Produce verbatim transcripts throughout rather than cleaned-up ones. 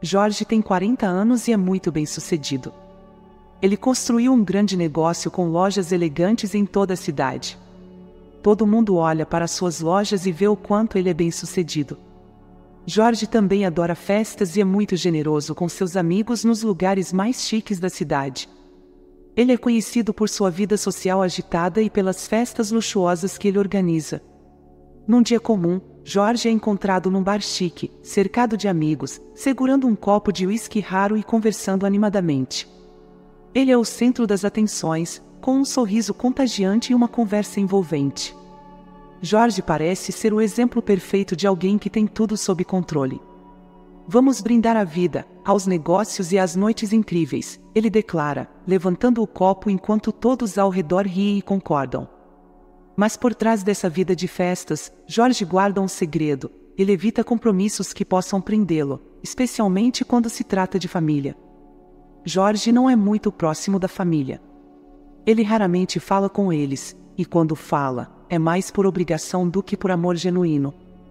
Jorge tem quarenta anos e é muito bem-sucedido. Ele construiu um grande negócio com lojas elegantes em toda a cidade. Todo mundo olha para suas lojas e vê o quanto ele é bem-sucedido. Jorge também adora festas e é muito generoso com seus amigos nos lugares mais chiques da cidade. Ele é conhecido por sua vida social agitada e pelas festas luxuosas que ele organiza. Num dia comum, Jorge é encontrado num bar chique, cercado de amigos, segurando um copo de uísque raro e conversando animadamente. Ele é o centro das atenções, com um sorriso contagiante e uma conversa envolvente. Jorge parece ser o exemplo perfeito de alguém que tem tudo sob controle. Vamos brindar à vida, aos negócios e às noites incríveis, ele declara, levantando o copo enquanto todos ao redor riem e concordam. Mas por trás dessa vida de festas, Jorge guarda um segredo. Ele evita compromissos que possam prendê-lo, especialmente quando se trata de família. Jorge não é muito próximo da família. Ele raramente fala com eles, e quando fala, é mais por obrigação do que por amor genuíno.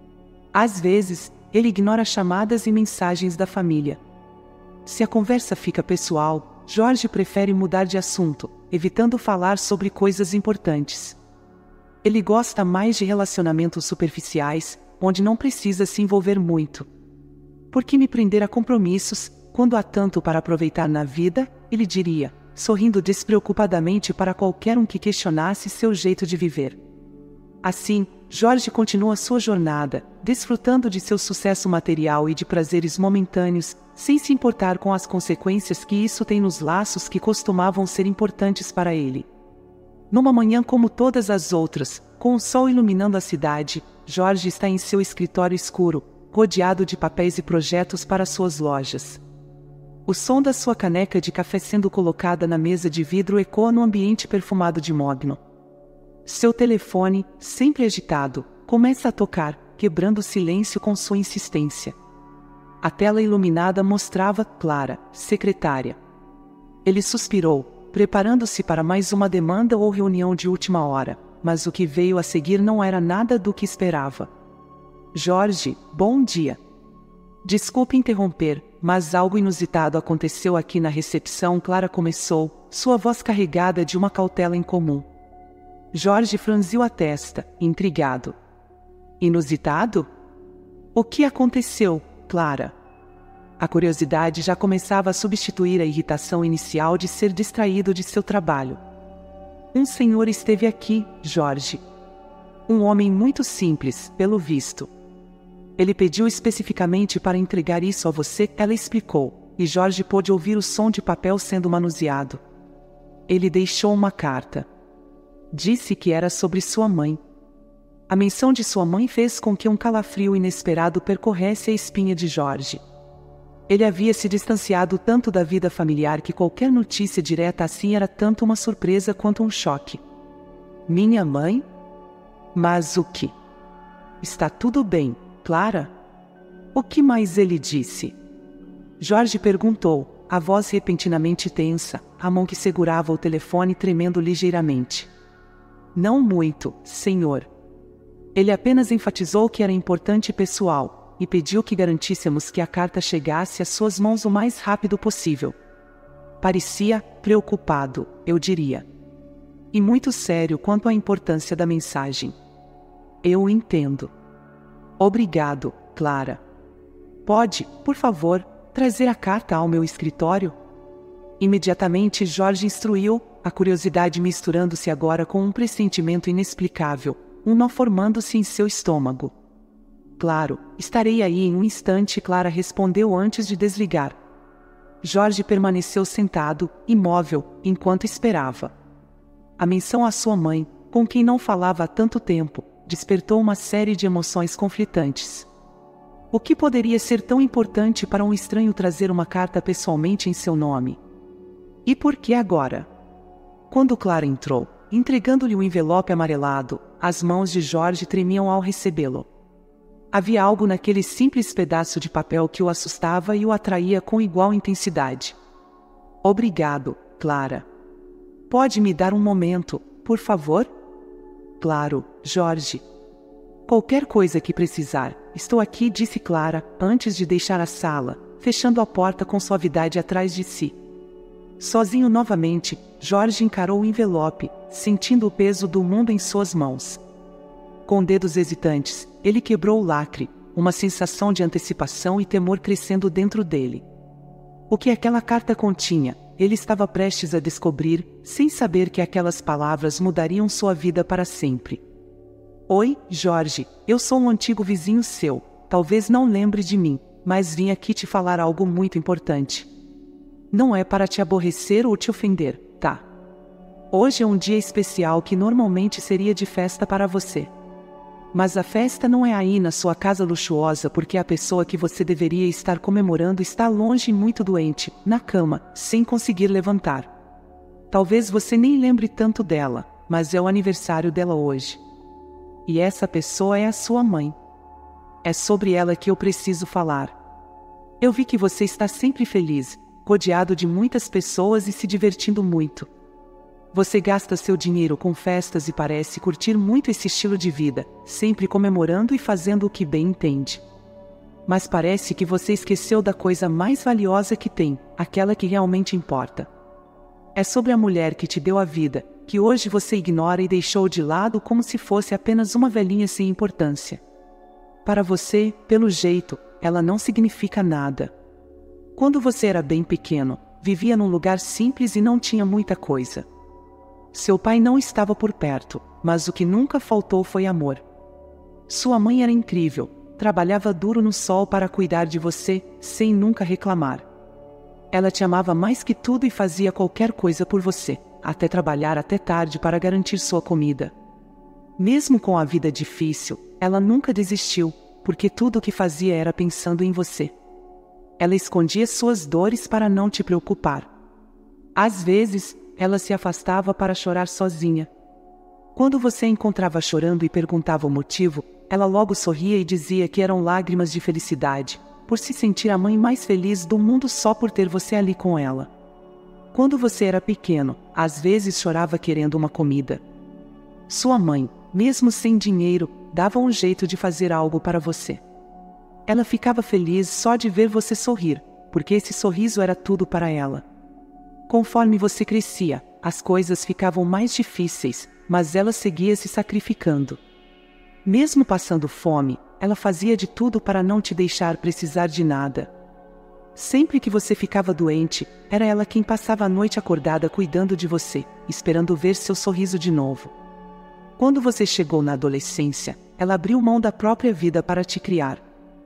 Às vezes, ele ignora chamadas e mensagens da família. Se a conversa fica pessoal, Jorge prefere mudar de assunto, evitando falar sobre coisas importantes. Ele gosta mais de relacionamentos superficiais, onde não precisa se envolver muito. Por que me prender a compromissos, quando há tanto para aproveitar na vida? Ele diria, sorrindo despreocupadamente para qualquer um que questionasse seu jeito de viver. Assim, Jorge continua sua jornada, desfrutando de seu sucesso material e de prazeres momentâneos, sem se importar com as consequências que isso tem nos laços que costumavam ser importantes para ele. Numa manhã como todas as outras, com o sol iluminando a cidade, Jorge está em seu escritório escuro, rodeado de papéis e projetos para suas lojas. O som da sua caneca de café sendo colocada na mesa de vidro ecoa no ambiente perfumado de mogno. Seu telefone, sempre agitado, começa a tocar, quebrando o silêncio com sua insistência. A tela iluminada mostrava Clara, secretária. Ele suspirou, preparando-se para mais uma demanda ou reunião de última hora, mas o que veio a seguir não era nada do que esperava. Jorge, bom dia. Desculpe interromper, mas algo inusitado aconteceu aqui na recepção. Clara começou, sua voz carregada de uma cautela incomum. Jorge franziu a testa, intrigado. Inusitado? O que aconteceu, Clara? A curiosidade já começava a substituir a irritação inicial de ser distraído de seu trabalho. Um senhor esteve aqui, Jorge. Um homem muito simples, pelo visto. Ele pediu especificamente para entregar isso a você, ela explicou, e Jorge pôde ouvir o som de papel sendo manuseado. Ele deixou uma carta. Disse que era sobre sua mãe. A menção de sua mãe fez com que um calafrio inesperado percorresse a espinha de Jorge. Ele havia se distanciado tanto da vida familiar que qualquer notícia direta assim era tanto uma surpresa quanto um choque. Minha mãe? Mas o que? Está tudo bem, Clara? O que mais ele disse? Jorge perguntou, a voz repentinamente tensa, a mão que segurava o telefone tremendo ligeiramente. Não muito, senhor. Ele apenas enfatizou que era importante e pessoal, e pediu que garantíssemos que a carta chegasse às suas mãos o mais rápido possível. Parecia preocupado, eu diria. E muito sério quanto à importância da mensagem. Eu entendo. Obrigado, Clara. Pode, por favor, trazer a carta ao meu escritório? Imediatamente Jorge instruiu, a curiosidade misturando-se agora com um pressentimento inexplicável, um nó formando-se em seu estômago. Claro, estarei aí em um instante, Clara respondeu antes de desligar. Jorge permaneceu sentado, imóvel, enquanto esperava. A menção à sua mãe, com quem não falava há tanto tempo, despertou uma série de emoções conflitantes. O que poderia ser tão importante para um estranho trazer uma carta pessoalmente em seu nome? E por que agora? Quando Clara entrou, entregando-lhe um envelope amarelado, as mãos de Jorge tremiam ao recebê-lo. Havia algo naquele simples pedaço de papel que o assustava e o atraía com igual intensidade. Obrigado, Clara. Pode me dar um momento, por favor? Claro, Jorge. Qualquer coisa que precisar, estou aqui, disse Clara, antes de deixar a sala, fechando a porta com suavidade atrás de si. Sozinho novamente, Jorge encarou o envelope, sentindo o peso do mundo em suas mãos. Com dedos hesitantes, ele quebrou o lacre, uma sensação de antecipação e temor crescendo dentro dele. O que aquela carta continha, ele estava prestes a descobrir, sem saber que aquelas palavras mudariam sua vida para sempre. Oi, Jorge, eu sou um antigo vizinho seu, talvez não lembre de mim, mas vim aqui te falar algo muito importante. Não é para te aborrecer ou te ofender, tá? Hoje é um dia especial que normalmente seria de festa para você. Mas a festa não é aí na sua casa luxuosa porque a pessoa que você deveria estar comemorando está longe e muito doente, na cama, sem conseguir levantar. Talvez você nem lembre tanto dela, mas é o aniversário dela hoje. E essa pessoa é a sua mãe. É sobre ela que eu preciso falar. Eu vi que você está sempre feliz, rodeado de muitas pessoas e se divertindo muito. Você gasta seu dinheiro com festas e parece curtir muito esse estilo de vida, sempre comemorando e fazendo o que bem entende. Mas parece que você esqueceu da coisa mais valiosa que tem, aquela que realmente importa. É sobre a mulher que te deu a vida, que hoje você ignora e deixou de lado como se fosse apenas uma velhinha sem importância. Para você, pelo jeito, ela não significa nada. Quando você era bem pequeno, vivia num lugar simples e não tinha muita coisa. Seu pai não estava por perto, mas o que nunca faltou foi amor. Sua mãe era incrível, trabalhava duro no sol para cuidar de você, sem nunca reclamar. Ela te amava mais que tudo e fazia qualquer coisa por você, até trabalhar até tarde para garantir sua comida. Mesmo com a vida difícil, ela nunca desistiu, porque tudo o que fazia era pensando em você. Ela escondia suas dores para não te preocupar. Às vezes, ela se afastava para chorar sozinha. Quando você a encontrava chorando e perguntava o motivo, ela logo sorria e dizia que eram lágrimas de felicidade, por se sentir a mãe mais feliz do mundo só por ter você ali com ela. Quando você era pequeno, às vezes chorava querendo uma comida. Sua mãe, mesmo sem dinheiro, dava um jeito de fazer algo para você. Ela ficava feliz só de ver você sorrir, porque esse sorriso era tudo para ela. Conforme você crescia, as coisas ficavam mais difíceis, mas ela seguia se sacrificando. Mesmo passando fome, ela fazia de tudo para não te deixar precisar de nada. Sempre que você ficava doente, era ela quem passava a noite acordada cuidando de você, esperando ver seu sorriso de novo. Quando você chegou na adolescência, ela abriu mão da própria vida para te criar.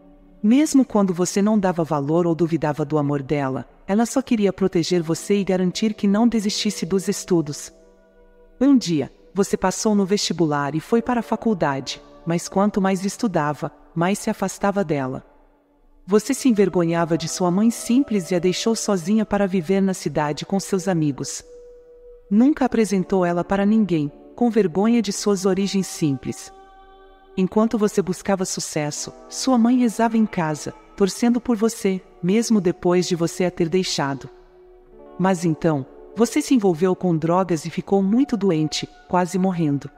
Mesmo quando você não dava valor ou duvidava do amor dela, ela só queria proteger você e garantir que não desistisse dos estudos. Um dia, você passou no vestibular e foi para a faculdade, mas quanto mais estudava, mais se afastava dela. Você se envergonhava de sua mãe simples e a deixou sozinha para viver na cidade com seus amigos. Nunca apresentou ela para ninguém, com vergonha de suas origens simples. Enquanto você buscava sucesso, sua mãe rezava em casa, torcendo por você, mesmo depois de você a ter deixado. Mas então, você se envolveu com drogas e ficou muito doente, quase morrendo.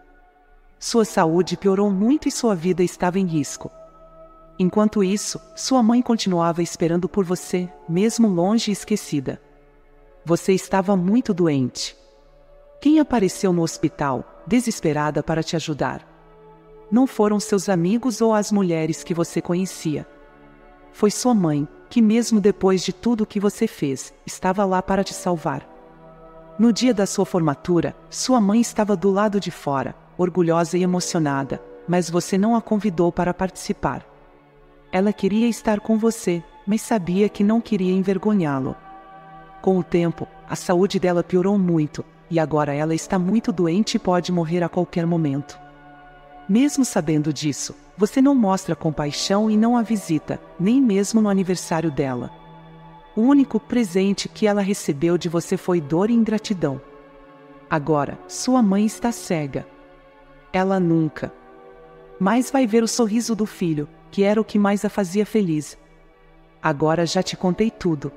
Sua saúde piorou muito e sua vida estava em risco. Enquanto isso, sua mãe continuava esperando por você, mesmo longe e esquecida. Você estava muito doente. Quem apareceu no hospital, desesperada para te ajudar? Não foram seus amigos ou as mulheres que você conhecia. Foi sua mãe, que mesmo depois de tudo o que você fez, estava lá para te salvar. No dia da sua formatura, sua mãe estava do lado de fora, orgulhosa e emocionada, mas você não a convidou para participar. Ela queria estar com você, mas sabia que não queria envergonhá-lo. Com o tempo, a saúde dela piorou muito, e agora ela está muito doente e pode morrer a qualquer momento. Mesmo sabendo disso, você não mostra compaixão e não a visita, nem mesmo no aniversário dela. O único presente que ela recebeu de você foi dor e ingratidão. Agora, sua mãe está cega. Ela nunca mais vai ver o sorriso do filho, que era o que mais a fazia feliz. Agora já te contei tudo.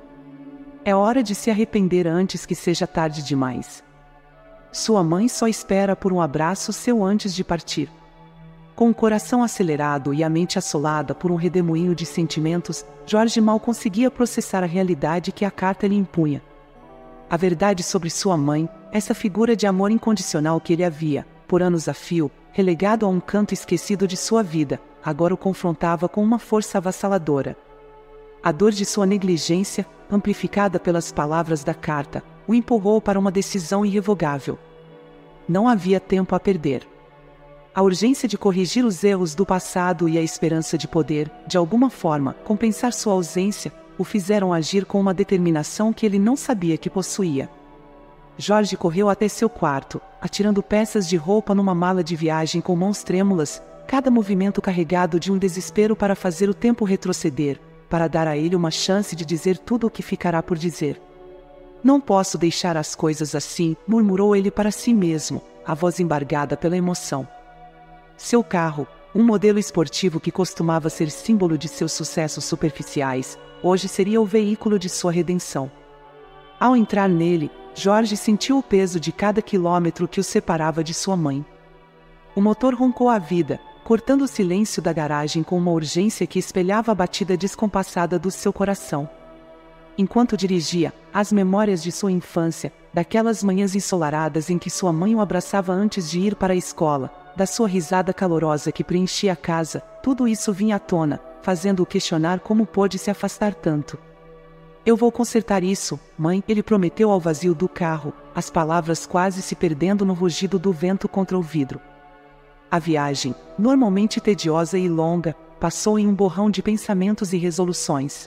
É hora de se arrepender antes que seja tarde demais. Sua mãe só espera por um abraço seu antes de partir. Com o coração acelerado e a mente assolada por um redemoinho de sentimentos, Jorge mal conseguia processar a realidade que a carta lhe impunha. A verdade sobre sua mãe, essa figura de amor incondicional que ele havia, por anos a fio, relegado a um canto esquecido de sua vida, agora o confrontava com uma força avassaladora. A dor de sua negligência, amplificada pelas palavras da carta, o empurrou para uma decisão irrevogável. Não havia tempo a perder. A urgência de corrigir os erros do passado e a esperança de poder, de alguma forma, compensar sua ausência, o fizeram agir com uma determinação que ele não sabia que possuía. Jorge correu até seu quarto, atirando peças de roupa numa mala de viagem com mãos trêmulas, cada movimento carregado de um desespero para fazer o tempo retroceder, para dar a ele uma chance de dizer tudo o que ficará por dizer. Não posso deixar as coisas assim, murmurou ele para si mesmo, a voz embargada pela emoção. Seu carro, um modelo esportivo que costumava ser símbolo de seus sucessos superficiais, hoje seria o veículo de sua redenção. Ao entrar nele, Jorge sentiu o peso de cada quilômetro que o separava de sua mãe. O motor roncou a vida, cortando o silêncio da garagem com uma urgência que espelhava a batida descompassada do seu coração. Enquanto dirigia, as memórias de sua infância, daquelas manhãs ensolaradas em que sua mãe o abraçava antes de ir para a escola, da sua risada calorosa que preenchia a casa, tudo isso vinha à tona, fazendo-o questionar como pôde se afastar tanto. Eu vou consertar isso, mãe, ele prometeu ao vazio do carro, as palavras quase se perdendo no rugido do vento contra o vidro. A viagem, normalmente tediosa e longa, passou em um borrão de pensamentos e resoluções.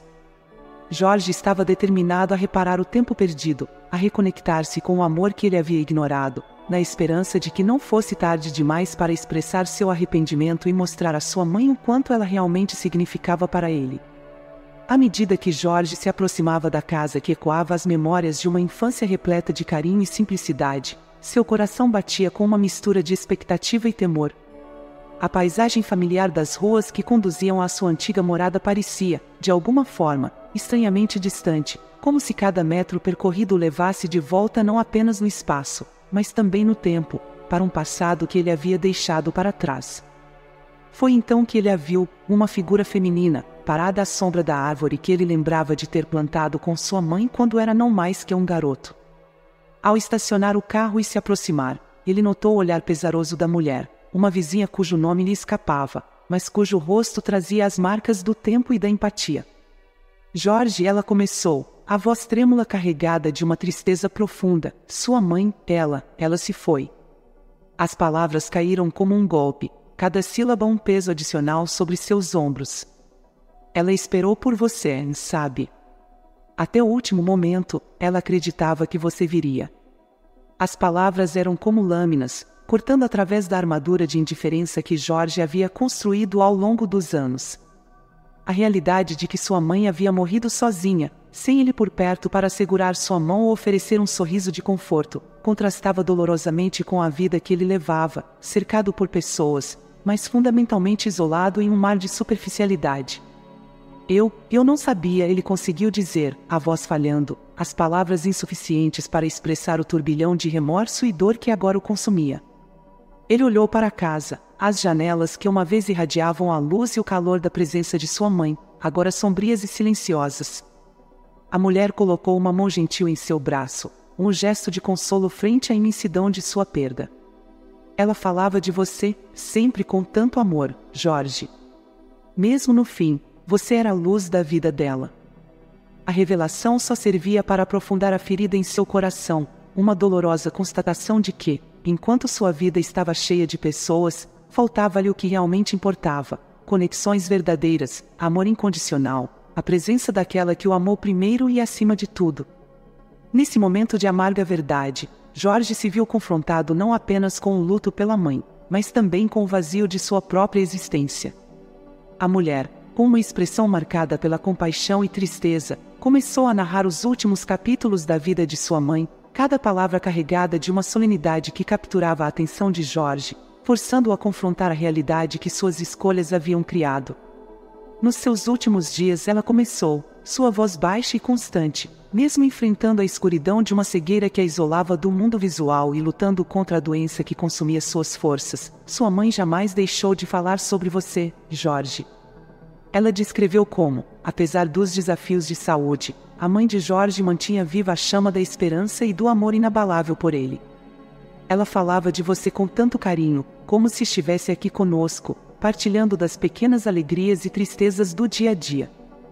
Jorge estava determinado a reparar o tempo perdido, a reconectar-se com o amor que ele havia ignorado, na esperança de que não fosse tarde demais para expressar seu arrependimento e mostrar à sua mãe o quanto ela realmente significava para ele. À medida que Jorge se aproximava da casa que ecoava as memórias de uma infância repleta de carinho e simplicidade, seu coração batia com uma mistura de expectativa e temor. A paisagem familiar das ruas que conduziam à sua antiga morada parecia, de alguma forma, estranhamente distante, como se cada metro percorrido o levasse de volta não apenas no espaço, mas também no tempo, para um passado que ele havia deixado para trás. Foi então que ele a viu, uma figura feminina, parada à sombra da árvore que ele lembrava de ter plantado com sua mãe quando era não mais que um garoto. Ao estacionar o carro e se aproximar, ele notou o olhar pesaroso da mulher, uma vizinha cujo nome lhe escapava, mas cujo rosto trazia as marcas do tempo e da empatia. Jorge, ela começou, a voz trêmula carregada de uma tristeza profunda. Sua mãe, ela, ela se foi. As palavras caíram como um golpe, cada sílaba um peso adicional sobre seus ombros. Ela esperou por você, sabe? Até o último momento, ela acreditava que você viria. As palavras eram como lâminas, cortando através da armadura de indiferença que Jorge havia construído ao longo dos anos. A realidade de que sua mãe havia morrido sozinha, sem ele por perto para segurar sua mão ou oferecer um sorriso de conforto, contrastava dolorosamente com a vida que ele levava, cercado por pessoas, mas fundamentalmente isolado em um mar de superficialidade. Eu, eu não sabia, ele conseguiu dizer, a voz falhando, as palavras insuficientes para expressar o turbilhão de remorso e dor que agora o consumia. Ele olhou para a casa, as janelas que uma vez irradiavam a luz e o calor da presença de sua mãe, agora sombrias e silenciosas. A mulher colocou uma mão gentil em seu braço, um gesto de consolo frente à imensidão de sua perda. Ela falava de você, sempre com tanto amor, Jorge. Mesmo no fim, você era a luz da vida dela. A revelação só servia para aprofundar a ferida em seu coração, uma dolorosa constatação de que, enquanto sua vida estava cheia de pessoas, faltava-lhe o que realmente importava: conexões verdadeiras, amor incondicional, a presença daquela que o amou primeiro e acima de tudo. Nesse momento de amarga verdade, Jorge se viu confrontado não apenas com o luto pela mãe, mas também com o vazio de sua própria existência. A mulher, com uma expressão marcada pela compaixão e tristeza, começou a narrar os últimos capítulos da vida de sua mãe, cada palavra carregada de uma solenidade que capturava a atenção de Jorge, forçando-o a confrontar a realidade que suas escolhas haviam criado. Nos seus últimos dias ela começou, sua voz baixa e constante, mesmo enfrentando a escuridão de uma cegueira que a isolava do mundo visual e lutando contra a doença que consumia suas forças, sua mãe jamais deixou de falar sobre você, Jorge. Ela descreveu como, apesar dos desafios de saúde, a mãe de Jorge mantinha viva a chama da esperança e do amor inabalável por ele. Ela falava de você com tanto carinho, como se estivesse aqui conosco, partilhando das pequenas alegrias e tristezas do dia a dia.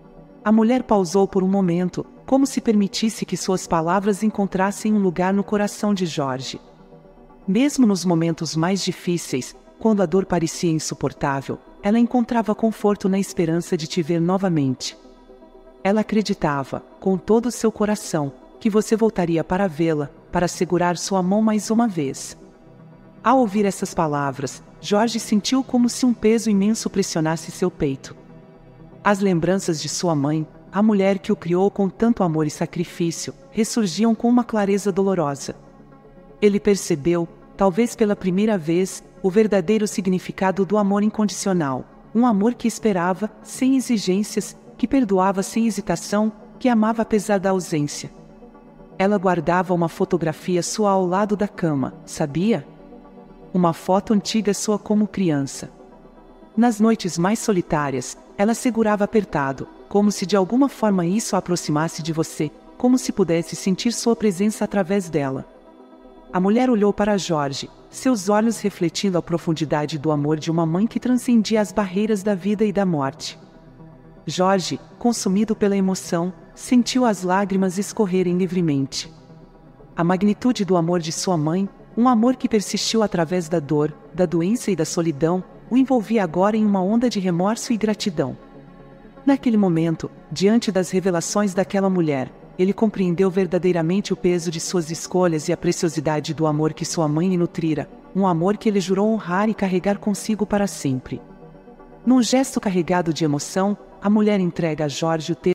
A mulher pausou por um momento, como se permitisse que suas palavras encontrassem um lugar no coração de Jorge. Mesmo nos momentos mais difíceis, quando a dor parecia insuportável, ela encontrava conforto na esperança de te ver novamente. Ela acreditava, com todo o seu coração, que você voltaria para vê-la, para segurar sua mão mais uma vez. Ao ouvir essas palavras, Jorge sentiu como se um peso imenso pressionasse seu peito. As lembranças de sua mãe, a mulher que o criou com tanto amor e sacrifício, ressurgiam com uma clareza dolorosa. Ele percebeu, talvez pela primeira vez, o verdadeiro significado do amor incondicional, um amor que esperava, sem exigências, que perdoava sem hesitação, que amava apesar da ausência. Ela guardava uma fotografia sua ao lado da cama, sabia? Uma foto antiga sua como criança. Nas noites mais solitárias, ela segurava apertado, como se de alguma forma isso a aproximasse de você, como se pudesse sentir sua presença através dela. A mulher olhou para Jorge, seus olhos refletindo a profundidade do amor de uma mãe que transcendia as barreiras da vida e da morte. Jorge, consumido pela emoção, sentiu as lágrimas escorrerem livremente. A magnitude do amor de sua mãe, um amor que persistiu através da dor, da doença e da solidão, o envolvia agora em uma onda de remorso e gratidão. Naquele momento, diante das revelações daquela mulher, ele compreendeu verdadeiramente o peso de suas escolhas e a preciosidade do amor que sua mãe lhe nutrira, um amor que ele jurou honrar e carregar consigo para sempre. Num gesto carregado de emoção, a mulher entrega a Jorge o texto